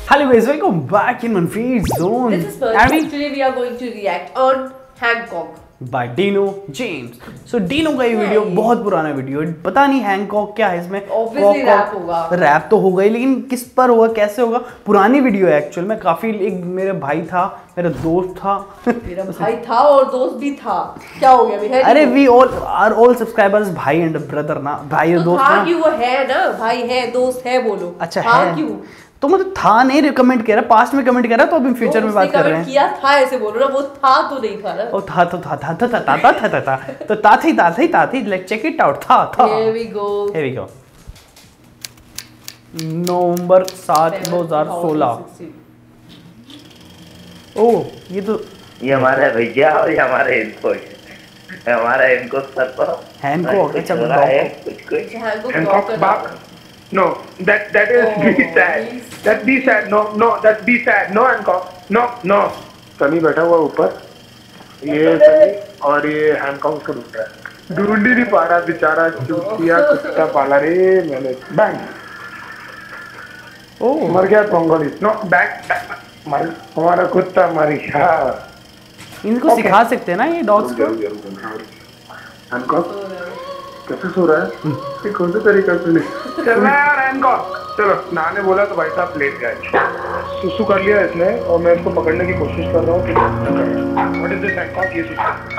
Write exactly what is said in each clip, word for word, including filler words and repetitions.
Hello guys, welcome back in Manfreed Zone. This is Percy. And today we are going to react on Hancock by Dino James. So Dino का ये video बहुत पुराना video है, पता नहीं Hancock क्या है इसमें। Obviously रैप होगा। रैप तो होगा ही, लेकिन किस पर होगा, कैसे होगा, पुरानी वीडियो है एक्चुअल में। काफी एक मेरे भाई था, मेरा दोस्त था। मेरा भाई था और दोस्त भी था। क्या हो गया अभी? अरे we all are all subscribers, भाई एंड ब्रदर ना, भाई और दोस्त ना। क्यों है ना, भाई है, दोस्त है, बोलो। अच्छा है क्यों? तो मतलब था नहीं, रिकमेंड कह रहा, पास्ट में कमेंट कर रहा, तो अभी फ्यूचर में बात कर रहे हैं। किया था ऐसे बोलो ना, वो था तो नहीं था ना। ओ था तो था था था था था था था था तो था थी था थी था थी लेट्स चेक इट आउट। था था here we go here we go नवंबर सात दो हजार सोलह। ओ ये तो ये हमारा भैया और ये हमारे इनको हमारा इनको सर पर हैंकॉक। अच्छा कुछ कुछ हैंकॉक बाक। No, that that is oh, be sad. That be sad. No, no, that be sad. No, Hancock. No, no. Sunny बैठा हुआ ऊपर, ये सनी और ये हैंकॉक उसको ढूंढ रहा है, ढूंढ ही नहीं पा रहा बेचारा, चूतिया कुत्ता पाला रे मैंने। बैंग ओह मर गया पोंगोलिस। नो बैंग मर, हमारा कुत्ता मर गया। इनको सिखा सकते हैं ना ये डॉग्स को। हैंकॉक कैसे सो रहा है, ये कौन सा तरीका से नहीं चल रहा है यार हैंकॉक। चलो नहाने बोला तो भाई साहब लेट गए, सुसु कर लिया इसने और मैं इसको पकड़ने की कोशिश कर रहा हूँ कि व्हाट इज दिस हैंकॉक। ये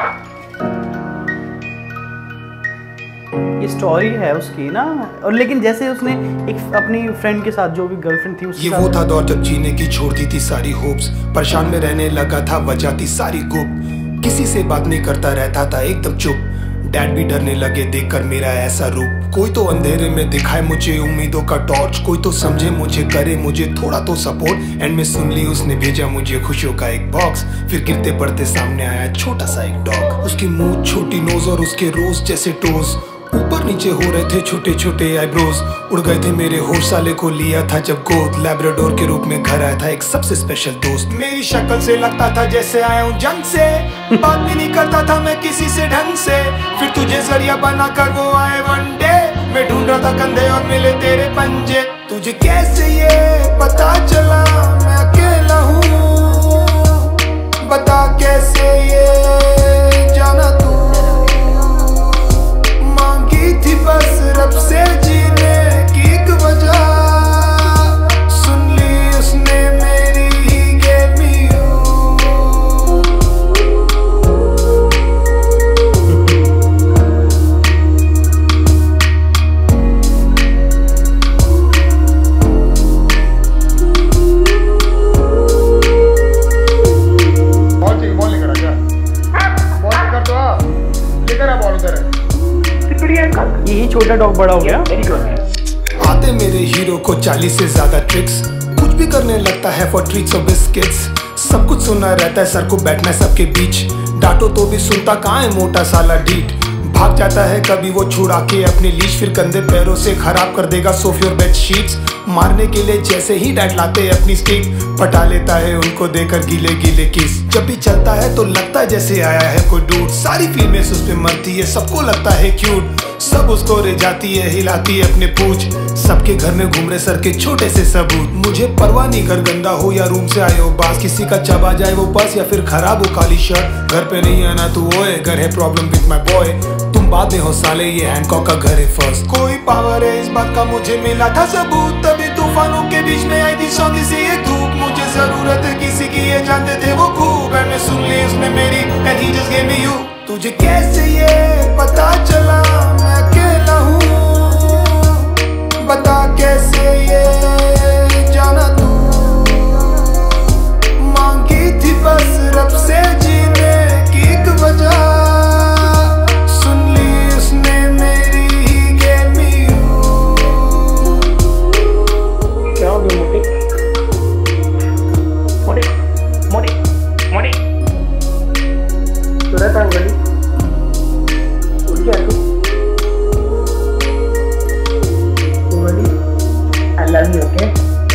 ये स्टोरी है उसकी ना, और लेकिन जैसे उसने एक अपनी फ्रेंड के साथ, जो भी गर्लफ्रेंड थी उसके ये वो था दौर जब जीने की छोड़ दी थी सारी होप्स, परेशान में रहने लगा था, वजह थी सारी गुप, किसी से बात नहीं करता रहता था एकदम चुप। डैड भी डरने लगे देखकर मेरा ऐसा रूप, कोई तो अंधेरे में दिखाए मुझे उम्मीदों का टॉर्च, कोई तो समझे मुझे, करे मुझे थोड़ा तो सपोर्ट। एंड में सुन ली उसने भेजा मुझे खुशियों का एक बॉक्स, फिर गिरते पड़ते सामने आया छोटा सा एक डॉग। उसकी मुंह, छोटी नोज और उसके रोज जैसे टोज, ऊपर नीचे हो रहे थे छोटे छोटे आईब्रोज। उड़ गए थे मेरे होश, साले को लिया था जब गोद, लैब्राडोर के रूप में घर आया था एक सबसे स्पेशल दोस्त। मेरी शक्ल से लगता था जैसे आया हूँ जंग से, बात भी नहीं करता था मैं किसी से ढंग से, फिर तुझे जरिया बना कर वो आए वन डे, मैं ढूंढ रहा था कंधे और मिले तेरे पंजे। तुझे कैसे ये पता चला मैं अकेला हूँ, बता कैसे ये जाना तू, थी बस रब से जीने की एक वजह, सुन ली उसने मेरी ही gave me you। बॉल चाहिए, बॉल लेकर आ क्या, बॉल लेकर तो आ, लेकर आ बॉल उधर है। यही छोटा डॉग बड़ा हो गया। आते मेरे हीरो को चालीस से ज्यादा ट्रिक्स, कुछ भी करने लगता है फॉर ट्रीट्स और बिस्किट्स, सब कुछ सुना रहता है, सर को बैठना है सबके बीच, डांटो तो भी सुनता कहाँ है मोटा साला डीट, भाग जाता है कभी वो छुड़ा के अपनी लीश, फिर कंधे पैरों से खराब कर देगा सोफे और बेड शीट्स, मारने के लिए जैसे ही डैड लाते अपनी स्टिक, पटा लेता है उनको देकर गीले गीले किस, जब भी चलता है तो लगता है जैसे आया है कोई डूड, सारी फीमेल्स उस पे मरती है, सबको लगता है क्यूट, सब उसको रे जाती है, हिलाती है अपने पूछ, सबके घर में घूम रहे सर के छोटे से सबूत, मुझे परवाह नहीं घर गंदा हो या रूम से आए हो बास, किसी का चबा जाए वो पर्स या फिर खराब हो काली शर्ट, घर पे नहीं आना तू ओए, घर है प्रॉब्लम विद माय बॉय, तुम बाद में हो साले, ये हैंकॉक का घर है फर्स्ट। कोई पावर है इस बात का मुझे मिला था सबूत, तभी तूफानों के बीच में आई थी सौंधी सी ये धूप, मुझे जरूरत है किसी की ये जानते थे वो खूब, एंड सुन ली उसने मेरी and he just give me you. तुझे कैसे ये पता चला मैं अकेला हूँ, बता कैसे ये जाना तू, मांगी थी बस रब से जीने की एक वजह, सुन ली उसने मेरी ही gave me you। क्या हो गया मोटे मोटे मोटे मोटे तो रहता हूँ गली उठ गया तू गली। I love you, okay?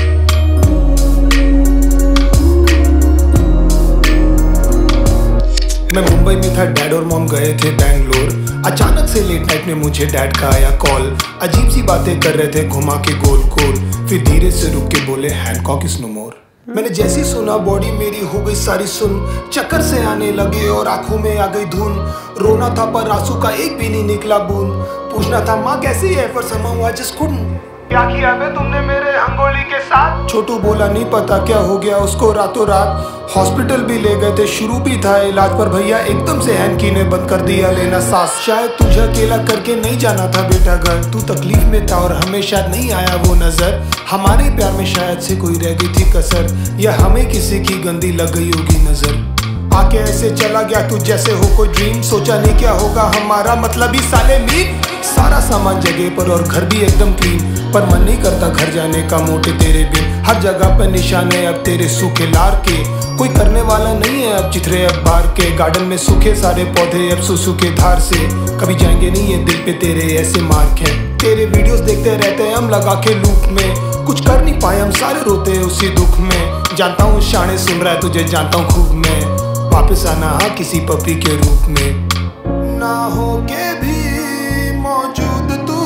मैं मुंबई में था, डैड और मॉम गए थे बैंगलोर, अचानक से लेट नाइट में मुझे डैड का आया कॉल, अजीब सी बातें कर रहे थे घुमा के गोल गोल, फिर धीरे से रुक के बोले हैंकॉक इज नो मोर। मैंने जैसी सुना बॉडी मेरी हो गई सारी सुन, चक्कर से आने लगे और आंखों में आ गई धुन। रोना था पर आंसू का एक भी नहीं निकला बूंद, पूछना था माँ कैसी है पर समाऊ आज couldn't। क्या किया बे तुमने मेरे अंगोली के साथ? छोटू बोला नहीं पता क्या हो गया उसको रातों रात, हॉस्पिटल भी ले गए थे, शुरू भी था इलाज, पर भैया एकदम से हैंकी ने बंद कर दिया लेना सांस। शायद तुझे अकेला करके नहीं जाना था बेटा घर, तू तकलीफ में था और हमें शायद नहीं आया वो नजर। हमारे प्यार में शायद से कोई रह गई थी कसर, या हमें किसी की गंदी लग गई होगी नजर। आके ऐसे चला गया तू जैसे हो कोई ड्रीम, सोचा नहीं क्या होगा हमारा मतलब ही साले मीट। सारा सामान जगह पर और घर भी एकदम क्लीन, पर मन नहीं करता घर जाने का मोटे तेरे बिन। हर जगह पे निशान है अब तेरे सूखे लार के, कोई करने वाला नहीं है अब चिथरे अखबार के। गार्डन में सूखे सारे पौधे अब सुसु के धार से, कभी जाएंगे नहीं ये दिल पे तेरे ऐसे मार्क हैं। तेरे वीडियोस देखते रहते हम लगा के लूप में, कुछ कर नहीं पाए हम सारे रोते उसी दुख में। जानता हूँ शाने सुन रहा है तुझे जानता हूँ खूब मैं, वापस आना हाँ किसी पपी के रूप में। ना हो के भी मौजूद तू,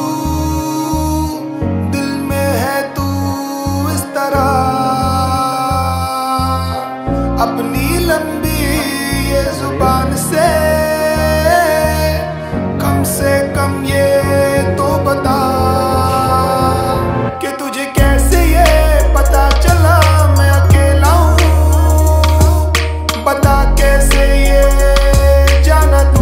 दिल में है तू इस तरह, अपनी लंबी ये जुबान से कम से कम ये तो बता कि तुझे कैसे ये पता चला मैं अकेला हूँ, बता कैसे ये जाना तू।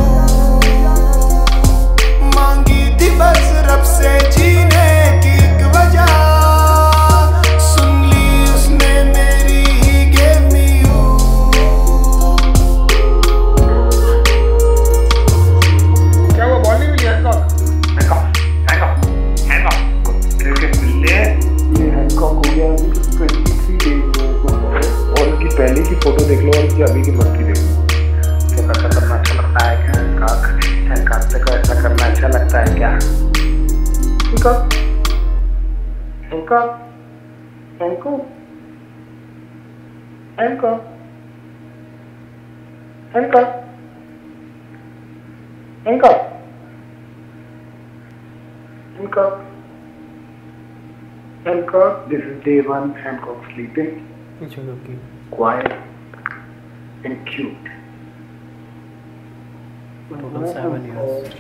मांगी थी बस रब से जीने की एक वजह, सुन ली उसने मेरी ही gave me you। क्या वो बॉल नहीं मिली Hancock? Hancock Hancock Hancock cricket मिल ले। ये हैंकॉक हो गया तेईस डेज और उसकी पहले की फोटो देख लो और उसकी अभी की मस्ती देख लो। क्या करना अच्छा लगता है क्या हैंकॉक? हैंकॉक से को ऐसा करना अच्छा लगता है क्या? Hancock Hancock Hancock Hancock Hancock Hancock Hancock. Hancock, this is day one. Hancock sleeping, It's okay. quiet, and cute. Total seven years.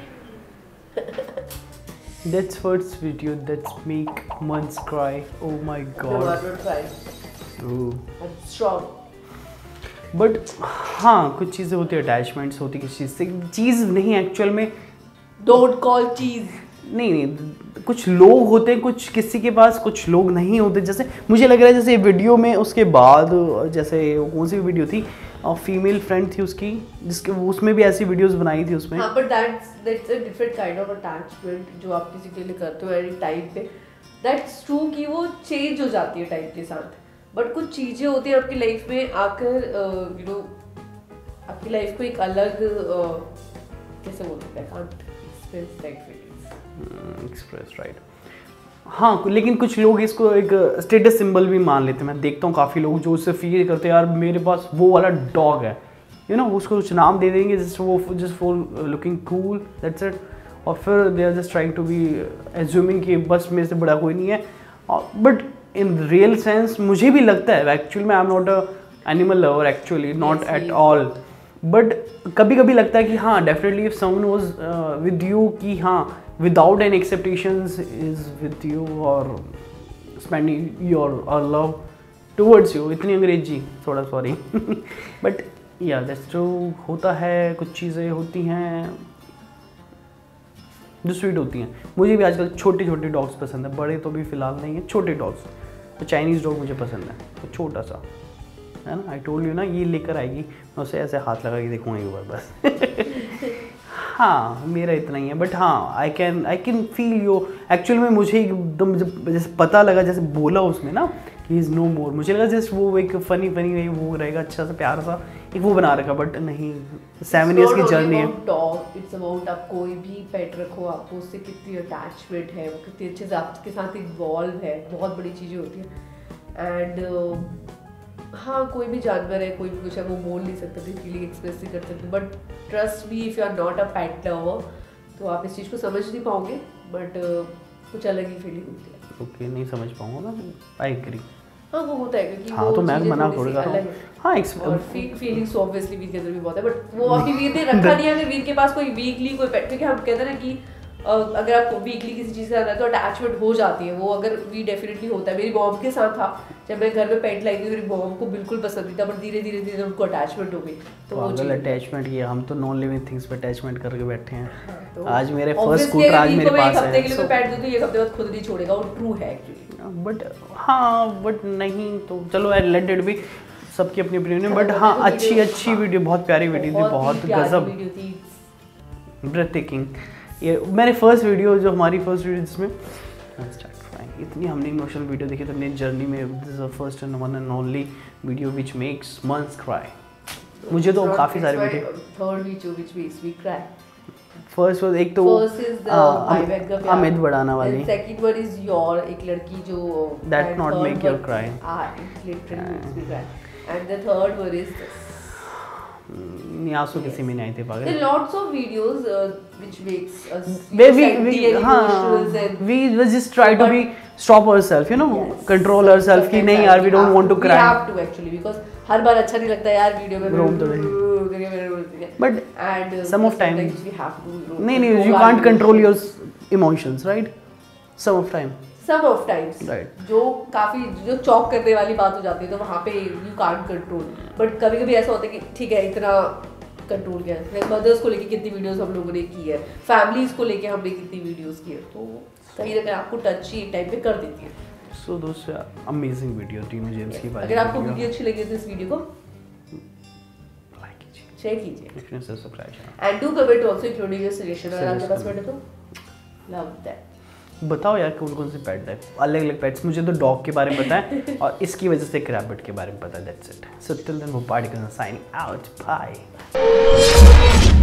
That's first video that's make months cry. Oh my god. Oh. Strong. But हाँ कुछ चीज़ें होती है, attachments होती किसी चीज़ से, चीज़ नहीं actual में। Don't call cheese. नहीं नहीं कुछ लोग होते हैं, कुछ किसी के पास कुछ लोग नहीं होते। जैसे मुझे लग रहा है जैसे वीडियो में उसके बाद जैसे कौन सी वीडियो थी, फीमेल फ्रेंड थी उसकी जिसके उसमें भी ऐसी वीडियोस बनाई थी उसमें। हाँ but that's that's a different kind of attachment जो आप किसी के लिए करते हो एट टाइम पे। दैट्स ट्रू कि वो चेंज हो जाती है टाइम के साथ, बट कुछ चीज़ें होती हैं आपकी लाइफ में आकर यू नो आपकी लाइफ को एक अलग uh, कैसे बोल सकते हैं, can't express that feelings express right. हाँ लेकिन कुछ लोग इसको एक स्टेटस सिंबल भी मान लेते हैं। मैं देखता हूँ काफ़ी लोग जो उससे फील करते हैं यार मेरे पास वो वाला डॉग है, यू नो उसको कुछ नाम दे देंगे जस्ट वो just for looking cool that's it, और फिर they are just trying to be assuming कि बस मेरे से बड़ा कोई नहीं है। बट इन रियल सेंस मुझे भी लगता है एक्चुअली में I am not a animal lover actually, not at all, but कभी कभी लगता है कि हाँ definitely if someone was with you कि हाँ without any expectations is with you or spending your or love towards you। इतनी अंग्रेजी थोड़ा sorry but yeah that's true, होता है कुछ चीज़ें होती हैं जो स्वीट होती हैं। मुझे भी आजकल छोटे छोटे डॉग्स पसंद है, बड़े तो भी फ़िलहाल नहीं है, छोटे डॉग्स। तो चाइनीज़ डॉग मुझे पसंद है, तो छोटा सा है ना, आई टोल्ड यू ना ये लेकर आएगी मैं उसे ऐसे हाथ लगा के देखूँगा एक बार बस हाँ मेरा इतना ही है। बट हाँ I can I can feel you actual में। मुझे एकदम जब जैसे पता लगा जैसे बोला उसमें ना ही इज़ नो मोर, मुझे लगा जस्ट वो एक फ़नी फनी वो रहेगा अच्छा सा प्यार सा एक वो बना रखा, बट नहीं सेवन ईयर्स की जर्नी है। डॉग इट्स अबाउट आप कोई भी पेट रखो आपको उससे कितनी अटैचमेंट है, वो कितनी अच्छे से आपके साथ इन्वॉल्व है, बहुत बड़ी चीज़ें होती हैं। एंड हाँ कोई भी जानवर है कोई भी कुछ है वो बोल नहीं सकते थे, फीलिंग एक्सप्रेस नहीं कर सकते, but trust me if you are not a pet lover तो आप इस चीज़ को समझ नहीं पाओगे, बट uh, कुछ अलग ही फीलिंग होती है। ओके okay, नहीं समझ पाऊंगा ना, आई एग्री। हाँ वो होता है क्योंकि हाँ, वो तो मैं चीज़ें मना थोड़ी थोड़ी सी कर रहा अलग हूँ। है। हाँ एक्स और फीलिंग्स तो ऑब्वियसली वीर के अंदर भी बहुत है, बट वो अभी वीर ने रखा नहीं है। अगर वीर के पास कोई वीकली कोई पेट, क्योंकि हम कहते हैं ना कि अ, अगर आपको वीकली किसी चीज़ का रहता है तो अटैचमेंट हो जाती है, वो अगर वी डेफिनेटली होता है। मेरी मॉम के साथ था, जब मैं घर में पेट लाई थी मेरी मॉम को बिल्कुल पसंद नहीं था, बट धीरे धीरे धीरे उनको अटैचमेंट हो गई। तो वो पागल अटैचमेंट किया, हम तो नॉन लिविंग थिंग्स पे अटैचमेंट करके बैठे हैं। तो आज मेरे फर्स्ट obviously स्कूटर अगर आज वीर मेरे को मैं एक पास हफ्ते के लिए है। मैं पेट दूँ तो एक हफ्ते बाद खुद नहीं छोड़ेगा, वो ट्रू है एक्चुअली। बट हाँ बट नहीं तो चलो आई लेट इट बी, सबकी अपनी ओपिनियन। बट हाँ अच्छी अच्छी वीडियो, बहुत प्यारी वीडियो थी, बहुत गजब, वीडियो थी, ब्रेथ टेकिंग। ये मेरे फर्स्ट वीडियो जो हमारी फर्स्ट वीडियो जिसमें स्टार्ट फ्राइंग, इतनी हमने इमोशनल वीडियो देखी तो अपनी जर्नी में this is the first and one and only video which makes mans cry. मुझे तो काफ़ी सारी video, third video which makes me cry. First was एक तो फर्स्ट इज द भाई बहन का प्यार, अमित बढ़ाना वाली, सेकंड वन इज योर, एक लड़की जो That not make you cry. ah it literally makes me cry, and the third one is this. आंसू किसी में नहीं आए थे There are पागल। lots of videos uh, which makes us Where we, senti we and हाँ emotions and we we just try to be stop ourselves, you know, Yes. control ourselves कि नहीं यार we don't want to cry. We have to actually because हर बार अच्छा नहीं लगता यार video में रोम तो नहीं। करके मेरे रोते हैं। But and uh, some of time sometimes we have to roam- नहीं नहीं roam you our can't control emotions. your emotions, right? Some of time. Some of times Right. जो काफी जो चौक करने वाली बात हो जाती है तो वहाँ पे यू कांट कंट्रोल, बट कभी कभी ऐसा होता है कि ठीक है इतना कंट्रोल किया है। मदर्स को लेके कितनी वीडियोस हम लोगों ने की है, फैमिलीज को लेके हमने कितनी वीडियोस की है, तो कहीं ना कहीं आपको टच ही टाइम पे कर देती है। So those are amazing video Tinu James की वाली अगर आपको video. वीडियो अच्छी लगी तो इस वीडियो को Like कीजिए, शेयर कीजिए Listener से subscribe चैनल। And do comment also including your suggestion. अगर आपके पास पेट है तो लव दैट। बताओ यार कौन कौन से पेट है, अलग अलग पेट्स। मुझे तो डॉग के बारे में पता है और इसकी वजह से क्रैबिट के बारे में पता है। That's it. So till then वो पार्टी का साइन आउट, बाय।